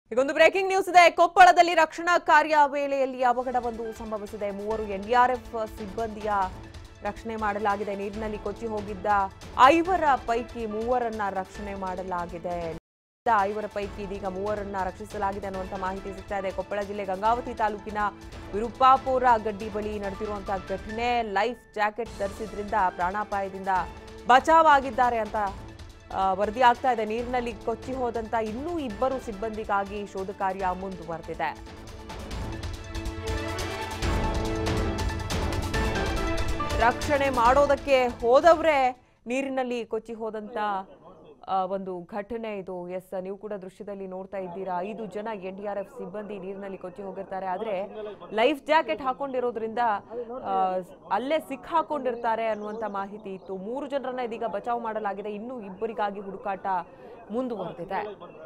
ಈಗೊಂದು breaking news ಇದೆ. ಕೊಪ್ಪಳದಲ್ಲಿ ರಕ್ಷಣಾ ಕಾರ್ಯ ವೇಳೆಯಲ್ಲಿ ಅವಘಡವೊಂದು ಸಂಭವಿಸಿದೆ. 3 ಎನ್ಡಿಆರ್ಎಫ್ ಸಿಬ್ಬಂದಿಯ ರಕ್ಷಣೆ ಮಾಡಲಾಗಿದೆ. ನೀರಿನಲ್ಲಿ ಕೊಚ್ಚಿ ಹೋಗಿದ್ದ 5 ಪೈಕಿ 3ರನ್ನ ರಕ್ಷಣೆ ಮಾಡಲಾಗಿದೆ. 5 ಪೈಕಿ ಇದೀಗ 3ರನ್ನ ರಕ್ಷಿಸಲಾಗಿದೆ ಅನ್ನುವಂತ ಮಾಹಿತಿ ಸಿಗ್ತಾ ಇದೆ. ಕೊಪ್ಪಳ ಜಿಲ್ಲೆ ಗಂಗಾವತಿ ತಾಲೂಕಿನ ವಿರುಪಾಪುರ ಗಡ್ಡಿ ಬಳಿ ನಡೆದಿರುವಂತಹ ಘಟನೆ. ಲೈಫ್ ಜಾಕೆಟ್ ಧರಿಸಿದ್ರಿಂದ ಪ್ರಾಣಾಪಾಯದಿಂದ ಬಚಾವಾಗಿದ್ದಾರೆ ಅಂತ ವರದಿ ಆಗ್ತಾ ಇದೆ. ನೀರಿನಲ್ಲಿ ಕೊಚ್ಚಿ ಹೋದಂತ ಇನ್ನೂ 2 ಸಿಬ್ಬಂದಿಗಾಗಿ ಶೋಧ ಕಾರ್ಯ ಮುಂದುವರೆದಿದೆ. ರಕ್ಷಣೆ ಮಾಡೋದಕ್ಕೆ ಹೋದವರೇ ನೀರಿನಲ್ಲಿ ಕೊಚ್ಚಿ ಹೋದಂತ ಒಂದು ಘಟನೆ ಇದು. ಎಸ್, ನೀವು ಕೂಡ ದೃಶ್ಯದಲ್ಲಿ ನೋಡ್ತಾ ಇದ್ದೀರಾ. 5 ಜನ ಎನ್ಡಿಆರ್ಎಫ್ ಸಿಬ್ಬಂದಿ ನೀರಿನಲ್ಲಿ ಕೊಚ್ಚಿ ಹೋಗಿರ್ತಾರೆ. ಆದ್ರೆ ಲೈಫ್ ಜಾಕೆಟ್ ಹಾಕೊಂಡಿರೋದ್ರಿಂದ ಅಲ್ಲೇ ಸಿಕ್ಕಾಕೊಂಡಿರ್ತಾರೆ ಅನ್ನುವಂತ ಮಾಹಿತಿ ಇತ್ತು. 3 ಜನರನ್ನ ಇದೀಗ ಬಚಾವ್ ಮಾಡಲಾಗಿದೆ. ಇನ್ನೂ 2ರಿಗಾಗಿ ಹುಡುಕಾಟ ಮುಂದುವರೆದಿದೆ.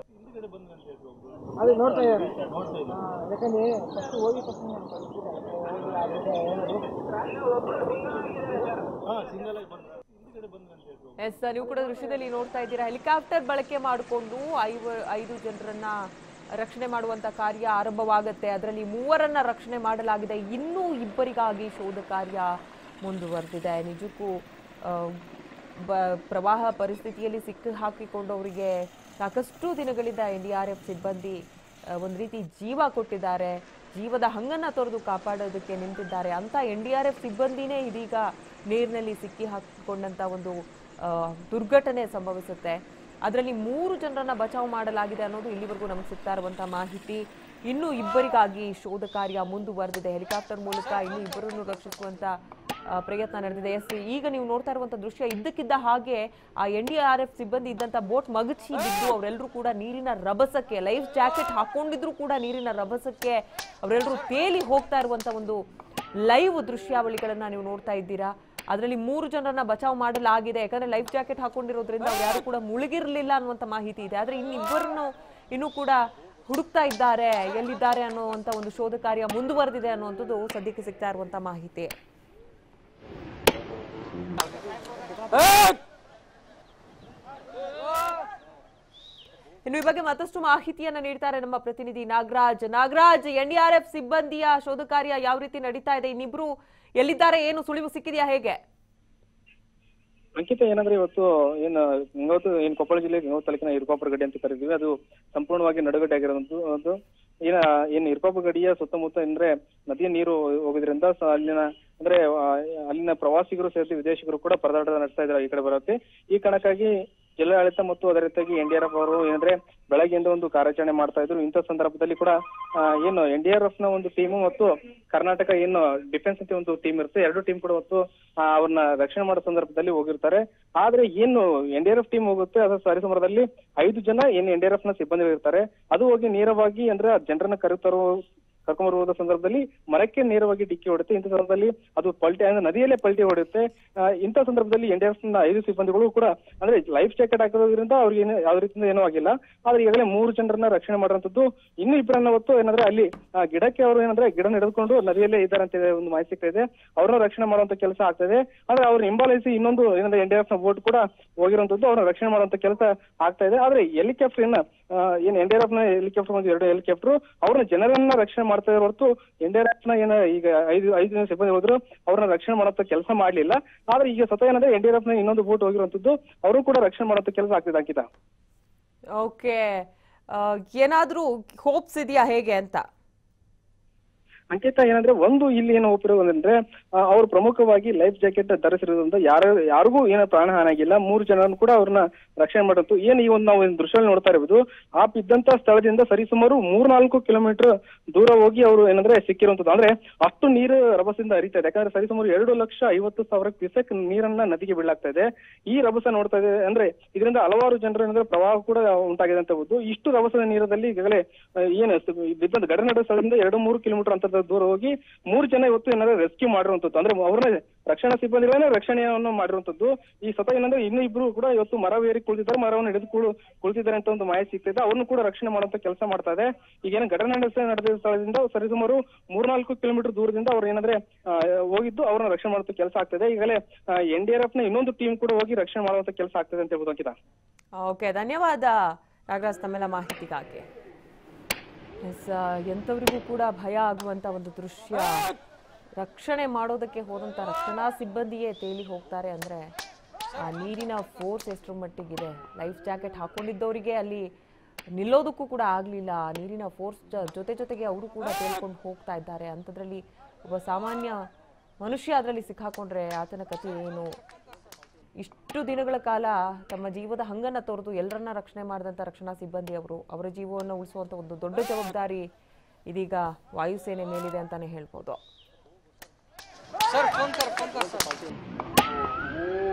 ಎಸ್, ನೀವು ಕೂಡ ದೃಶ್ಯದಲ್ಲಿ ನೋಡ್ತಾ ಇದ್ದೀರಾ. ಹೆಲಿಕಾಪ್ಟರ್ ಬಳಕೆ ಮಾಡಿಕೊಂಡು 5 ಜನರನ್ನ ರಕ್ಷಣೆ ಮಾಡುವಂತ ಕಾರ್ಯ ಆರಂಭವಾಗುತ್ತೆ. ಅದರಲ್ಲಿ 3ರನ್ನ ರಕ್ಷಣೆ ಮಾಡಲಾಗಿದೆ. ಇನ್ನೂ 2ರಿಗಾಗಿ ಶೋಧ ಕಾರ್ಯ ಮುಂದುವರೆದಿದೆ. ನಿಜಕ್ಕೂ ಪ್ರವಾಹ ಪರಿಸ್ಥಿತಿಯಲ್ಲಿ ಸಿಕ್ಕಿ ಹಾಕಿಕೊಂಡವರಿಗೆ ಸಾಕಷ್ಟು ದಿನಗಳಿಂದ ಎನ್ಡಿಆರ್ಎಫ್ ಸಿಬ್ಬಂದಿ ಒಂದು ರೀತಿ ಜೀವ ಕೊಟ್ಟಿದ್ದಾರೆ. ಜೀವದ ಹಂಗನ್ನ ತೊರೆದು ಕಾಪಾಡೋದಕ್ಕೆ ನಿಂತಿದ್ದಾರೆ. ಅಂತ ಎನ್ಡಿಆರ್ಎಫ್ ಸಿಬ್ಬಂದಿನೇ ಇದೀಗ ನೀರಿನಲ್ಲಿ ಸಿಕ್ಕಿ ಹಾಕಿಕೊಂಡಂತ ಒಂದು ದುರ್ಘಟನೆ ಸಂಭವಿಸುತ್ತೆ. ಅದರಲ್ಲಿ 3 ಜನರನ್ನ ಬಚಾವ್ ಮಾಡಲಾಗಿದೆ ಅನ್ನೋದು ಇಲ್ಲಿವರೆಗೂ ನಮಗೆ ಸಿಗ್ತಾ ಇರುವಂತಹ ಮಾಹಿತಿ. ಇನ್ನೂ 2ರಿಗಾಗಿ ಶೋಧ ಕಾರ್ಯ ಮುಂದುವರೆದಿದೆ. ಹೆಲಿಕಾಪ್ಟರ್ ಮೂಲಕ ಇನ್ನೂ 2ರನ್ನು ರಕ್ಷಿಸುವಂತ ಪ್ರಯತ್ನ ನಡೆದಿದೆ. ಎಸ್, ಈಗ ನೀವು ನೋಡ್ತಾ ಇರುವಂತಹ ದೃಶ್ಯ ಇದ್ದಕ್ಕಿದ್ದ ಹಾಗೆ ಆ ಎನ್ಡಿಆರ್ಎಫ್ ಸಿಬ್ಬಂದಿ ಇದ್ದಂತ ಬೋಟ್ ಮಗಚಿ ಬಿದ್ದು ಅವರೆಲ್ಲರೂ ಕೂಡ ನೀರಿನ ರಭಸಕ್ಕೆ, ಲೈಫ್ ಜಾಕೆಟ್ ಹಾಕೊಂಡಿದ್ರು ಕೂಡ ನೀರಿನ ರಭಸಕ್ಕೆ ಅವರೆಲ್ಲರೂ ತೇಲಿ ಹೋಗ್ತಾ ಇರುವಂತ ಒಂದು ಲೈವ್ ದೃಶ್ಯಾವಳಿಗಳನ್ನ ನೀವು ನೋಡ್ತಾ ಇದ್ದೀರಾ. ಅದರಲ್ಲಿ 3 ಜನರನ್ನ ಬಚಾವ್ ಮಾಡಲಾಗಿದೆ. ಯಾಕಂದ್ರೆ ಲೈಫ್ ಜಾಕೆಟ್ ಹಾಕೊಂಡಿರೋದ್ರಿಂದ ಅವ್ರು ಯಾರು ಕೂಡ ಮುಳುಗಿರ್ಲಿಲ್ಲ ಅನ್ನುವಂತ ಮಾಹಿತಿ ಇದೆ. ಆದ್ರೆ ಇನ್ನಿಬ್ಬರನ್ನು ಇನ್ನೂ ಕೂಡ ಹುಡುಕ್ತಾ ಇದ್ದಾರೆ. ಎಲ್ಲಿದ್ದಾರೆ ಅನ್ನುವಂತ ಒಂದು ಶೋಧ ಕಾರ್ಯ ಮುಂದುವರೆದಿದೆ ಅನ್ನುವಂಥದ್ದು ಸದ್ಯಕ್ಕೆ ಸಿಗ್ತಾ ಇರುವಂತ ಮಾಹಿತಿ. ಇನ್ನು ಈ ಬಗ್ಗೆ ಮತ್ತಷ್ಟು ಮಾಹಿತಿಯನ್ನ ನೀಡ್ತಾರೆ ನಮ್ಮ ಪ್ರತಿನಿಧಿ ನಾಗರಾಜ್. ಎನ್ಡಿಆರ್ಎಫ್ ಸಿಬ್ಬಂದಿಯ ಶೋಧ ಕಾರ್ಯ ಯಾವ ರೀತಿ ನಡೀತಾ ಇದೆ? ಇನ್ನಿಬ್ರು ಎಲ್ಲಿದ್ದಾರೆ? ಏನು ಸುಳಿವು ಸಿಕ್ಕಿದೆಯಾ? ಹೇಗೆ ಅಂಕಿತ, ಏನಂದ್ರೆ ಇವತ್ತು ಕೊಪ್ಪಳ ಜಿಲ್ಲೆ ಗಂಗಾವತಿ ತಾಲೂಕಿನ ವಿರುಪಾಪುರ ಗಡಿ ಅಂತ ಕರೀತೀವಿ. ಅದು ಸಂಪೂರ್ಣವಾಗಿ ನಡುಗಡ್ಡೆ ಆಗಿರೋದು. ಏನು ವಿರುಪಾಪುರ ಗಡಿಯ ಸುತ್ತಮುತ್ತ ಅಂದ್ರೆ ನದಿಯ ನೀರು ಹೋಗೋದ್ರಿಂದ ಅಲ್ಲಿನ ಪ್ರವಾಸಿಗರು ಸೇರಿಸಿ ವಿದೇಶಿಗರು ಕೂಡ ಪರದಾಟ ನಡೆಸ್ತಾ ಇದ್ದಾರೆ ಈ ಕಡೆ ಬರೋಕೆ. ಈ ಕಾರಣಕ್ಕಾಗಿ ಜಿಲ್ಲಾಡಳಿತ ಮತ್ತು ಅದರ ಜೊತೆಗೆ ಎನ್ಡಿಆರ್ಎಫ್ ಅವರು ಏನಂದ್ರೆ ಬೆಳಗ್ಗೆಯಿಂದ ಒಂದು ಕಾರ್ಯಾಚರಣೆ ಮಾಡ್ತಾ ಇದ್ರು. ಇಂಥ ಸಂದರ್ಭದಲ್ಲಿ ಕೂಡ ಏನು ಎನ್ಡಿಆರ್ಎಫ್ ನ ಒಂದು ಟೀಮು ಮತ್ತು ಕರ್ನಾಟಕ ಏನು ಡಿಫೆನ್ಸ್ ಅಂತ ಒಂದು ಟೀಮ್ ಇರುತ್ತೆ, 2 ಟೀಮ್ ಕೂಡ ಹೊತ್ತು ಅವ್ರನ್ನ ರಕ್ಷಣೆ ಮಾಡೋ ಸಂದರ್ಭದಲ್ಲಿ ಹೋಗಿರ್ತಾರೆ. ಆದ್ರೆ ಏನು ಎನ್ಡಿಆರ್ಎಫ್ ಟೀಮ್ ಹೋಗುತ್ತೆ ಅದರ ಸರಿಸುಮಾರದಲ್ಲಿ 5 ಜನ ಏನು ಎನ್ಡಿಆರ್ಎಫ್ ನ ಸಿಬ್ಬಂದಿ ಇರ್ತಾರೆ. ಅದು ಹೋಗಿ ನೇರವಾಗಿ ಅಂದ್ರೆ ಜನರನ್ನ ಕರ್ಕೊಂಡ್ಬರುವುದ ಸಂದರ್ಭದಲ್ಲಿ ಮರಕ್ಕೆ ನೇರವಾಗಿ ಡಿಕ್ಕಿ ಹೊಡುತ್ತೆ. ಇಂಥ ಸಂದರ್ಭದಲ್ಲಿ ಅದು ಪಲ್ಟಿ ಅಂದ್ರೆ ನದಿಯಲ್ಲೇ ಪಲ್ಟಿ ಹೊಡೆಯುತ್ತೆ. ಇಂಥ ಸಂದರ್ಭದಲ್ಲಿ ಎನ್ಡಿಆರ್ಎಫ್ ನ 5 ಸಿಬ್ಬಂದಿಗಳು ಕೂಡ ಅಂದ್ರೆ ಲೈಫ್ ಜಾಕೆಟ್ ಹಾಕೋದ್ರಿಂದ ಅವ್ರಿಗೆ ಯಾವ ರೀತಿಯಿಂದ ಏನೂ ಆಗಿಲ್ಲ. ಆದ್ರೆ ಈಗಾಗಲೇ 3 ಜನರನ್ನ ರಕ್ಷಣೆ ಮಾಡುವಂತದ್ದು. ಇನ್ನೂ 2ರನ್ನ ಹೊತ್ತು ಏನಂದ್ರೆ ಅಲ್ಲಿ ಗಿಡಕ್ಕೆ ಅವರು ಏನಂದ್ರೆ ಗಿಡ ನಡೆದುಕೊಂಡು ನದಿಯಲ್ಲೇ ಇದ್ದಾರೆ ಅಂತ ಒಂದು ಮಾಹಿತಿ ಸಿಗ್ತಾ ಇದೆ. ಅವ್ರನ್ನ ರಕ್ಷಣೆ ಮಾಡುವಂತ ಕೆಲಸ ಆಗ್ತದೆ. ಆದ್ರೆ ಅವ್ರನ್ನ ಹಿಂಬಾಲಿಸಿ ಇನ್ನೊಂದು ಏನಂದ್ರೆ ಎನ್ಡಿಆರ್ಎಫ್ ನ ಬೋಟ್ ಕೂಡ ಹೋಗಿರುವಂತದ್ದು, ಅವ್ರನ್ನ ರಕ್ಷಣೆ ಮಾಡುವಂತ ಕೆಲಸ ಆಗ್ತಾ ಇದೆ. ಆದ್ರೆ ಹೆಲಿಕಾಪ್ಟರ್ ಏನು ಎನ್ಡಿಆರ್ಎಫ್ ನ ಹೆಲಿಕಾಪ್ಟರ್ ಒಂದು 2 ಹೆಲಿಕಾಪ್ಟರ್ ಅವ್ರನ್ನ ಜನರನ್ನ ರಕ್ಷಣೆ ಮಾಡ್ತಾ ಇರೋ ಹೊರತು ಎನ್ಡಿಆರ್ಎಫ್ ನ ಈಗ 5 ಜನ ಸಿಬ್ಬಂದಿ ಹೋದ್ರು ಅವ್ರನ್ನ ರಕ್ಷಣೆ ಮಾಡುವಂತ ಕೆಲಸ ಮಾಡ್ಲಿಲ್ಲ. ಆದ್ರೆ ಈಗ ಸತ ಏನಂದ್ರೆ ಎನ್ಡಿಆರ್ಎಫ್ ನ ಇನ್ನೊಂದು ಬೋಟ್ ಹೋಗಿರುವಂತದ್ದು, ಅವರು ಕೂಡ ರಕ್ಷಣೆ ಮಾಡುವಂತ ಕೆಲಸ ಆಗ್ತಿದೆ ಅಂಕಿತ. ಓಕೆ, ಏನಾದ್ರೂ ಹೋಪ್ಸ್ ಇದೆಯಾ ಹೇಗೆ ಅಂತ? ಅಂಕಿತ, ಏನಂದ್ರೆ ಒಂದು ಇಲ್ಲಿ ಏನು ಒಪ್ಪಿರೋದಂದ್ರೆ ಅವ್ರು ಪ್ರಮುಖವಾಗಿ ಲೈಫ್ ಜಾಕೆಟ್ ಧರಿಸಿರೋದ್ರಿಂದ ಯಾರಿಗೂ ಏನೋ ಪ್ರಾಣ ಹಾನಿಯಾಗಿಲ್ಲ. 3 ಜನರನ್ನು ಕೂಡ ಅವ್ರನ್ನ ರಕ್ಷಣೆ ಮಾಡತ್ತು. ಏನ್ ಈ ಒಂದು ನಾವು ದೃಶ್ಯದಲ್ಲಿ ನೋಡ್ತಾ ಇರಬಹುದು, ಆ ಬಿದ್ದಂತ ಸ್ಥಳದಿಂದ ಸರಿಸುಮಾರು 3-4 ಕಿಲೋಮೀಟರ್ ದೂರ ಹೋಗಿ ಅವರು ಏನಂದ್ರೆ ಸಿಕ್ಕಿರುವಂತದ್ದು. ಅಂದ್ರೆ ಅಷ್ಟು ನೀರು ರಭಸದಿಂದ ಹರಿತಾ ಇದೆ. ಯಾಕಂದ್ರೆ ಸರಿಸುಮಾರು 2,50,000 ಕ್ಯೂಸೆಕ್ ನೀರನ್ನ ನದಿಗೆ ಬೀಳಾಗ್ತಾ ಇದೆ. ಈ ರಭಸ ನೋಡ್ತಾ ಇದೆ ಅಂದ್ರೆ ಇದರಿಂದ ಹಲವಾರು ಜನರು ಏನಂದ್ರೆ ಪ್ರವಾಹ ಕೂಡ ಉಂಟಾಗಿದೆ ಅಂತ ಹೇಳ್ಬೋದು. ಇಷ್ಟು ರಭಸದ ನೀರದಲ್ಲಿ ಈಗಾಗಲೇ ಏನು ಬಿದ್ದಂತ ಗಡಿ ನಡುವ ಸ್ಥಳದಿಂದ 2-3 ಕಿಲೋಮೀಟರ್ ಅಂತ ದೂರ ಹೋಗಿ 3 ಜನ ಇವತ್ತು ಏನಾದ್ರೆ ರೆಸ್ಕ್ಯೂ ಮಾಡಿರುವಂತದ್ದು. ಅಂದ್ರೆ ಅವ್ರನ್ನ ರಕ್ಷಣಾ ಸಿಬ್ಬಂದಿಗಳನ್ನ ರಕ್ಷಣೆಯನ್ನು ಮಾಡಿರುವಂತದ್ದು. ಈ ಸತ ಏನಂದ್ರೆ ಇನ್ನೂ 2 ಕೂಡ ಇವತ್ತು ಮರವೇರಿ ಕುಳಿತಿದ್ದಾರೆ, ಮರವನ್ನು ಹಿಡಿದು ಕುಳಿತಿದ್ದಾರೆ ಅಂತ ಒಂದು ಮಾಹಿತಿ ಸಿಗ್ತಿದೆ. ಅವ್ರನ್ನು ಕೂಡ ರಕ್ಷಣೆ ಮಾಡುವಂತ ಕೆಲಸ ಮಾಡ್ತಾ ಇದೆ. ಈಗೇನು ಘಟನೆ ನಡೆದ ಸ್ಥಳದಿಂದ ಸರಿಸುಮಾರು 3-4 ಕಿಲೋಮೀಟರ್ ದೂರದಿಂದ ಅವ್ರು ಏನಂದ್ರೆ ಹೋಗಿದ್ದು ಅವ್ರನ್ನ ರಕ್ಷಣೆ ಮಾಡುವಂತ ಕೆಲಸ ಆಗ್ತದೆ. ಈಗಲೇ ಎನ್ಡಿಆರ್ಎಫ್ ನ ಇನ್ನೊಂದು ಟೀಮ್ ಕೂಡ ಹೋಗಿ ರಕ್ಷಣೆ ಮಾಡುವಂತ ಕೆಲಸ ಆಗ್ತದೆ ಅಂತ ಹೇಳ್ಬೋದು ಅಂಕಿತ. ಓಕೆ, ಧನ್ಯವಾದ ನಾಗರಾಜ್ ತಮ್ಮೆಲ್ಲ ಮಾಹಿತಿಗಾಗಿ. ಎಸ್, ಎಂಥವರಿಗೂ ಕೂಡ ಭಯ ಆಗುವಂಥ ಒಂದು ದೃಶ್ಯ. ರಕ್ಷಣೆ ಮಾಡೋದಕ್ಕೆ ಹೋದಂಥ ರಕ್ಷಣಾ ಸಿಬ್ಬಂದಿಯೇ ತೇಲಿ ಹೋಗ್ತಾರೆ ಅಂದರೆ ಆ ನೀರಿನ ಫೋರ್ಸ್ ಎಷ್ಟರ ಮಟ್ಟಿಗಿದೆ. ಲೈಫ್ ಜಾಕೆಟ್ ಹಾಕೊಂಡಿದ್ದವರಿಗೆ ಅಲ್ಲಿ ನಿಲ್ಲೋದಕ್ಕೂ ಕೂಡ ಆಗಲಿಲ್ಲ. ನೀರಿನ ಫೋರ್ಸ್ ಜೊತೆಗೆ ಅವರು ಕೂಡ ತೇಲ್ಕೊಂಡು ಹೋಗ್ತಾ ಇದ್ದಾರೆ. ಅಂಥದ್ರಲ್ಲಿ ಒಬ್ಬ ಸಾಮಾನ್ಯ ಮನುಷ್ಯ ಅದರಲ್ಲಿ ಸಿಕ್ಕಾಕೊಂಡ್ರೆ ಆತನ ಕಥೆ ಏನು? ಇಷ್ಟು ದಿನಗಳ ಕಾಲ ತಮ್ಮ ಜೀವದ ಹಂಗನ್ನು ತೊರೆದು ಎಲ್ಲರನ್ನ ರಕ್ಷಣೆ ಮಾಡಿದಂಥ ರಕ್ಷಣಾ ಸಿಬ್ಬಂದಿ ಅವರ ಜೀವವನ್ನು ಉಳಿಸುವಂಥ ಒಂದು ದೊಡ್ಡ ಜವಾಬ್ದಾರಿ ಇದೀಗ ವಾಯುಸೇನೆ ಮೇಲಿದೆ ಅಂತಾನೆ ಹೇಳ್ಬೋದು.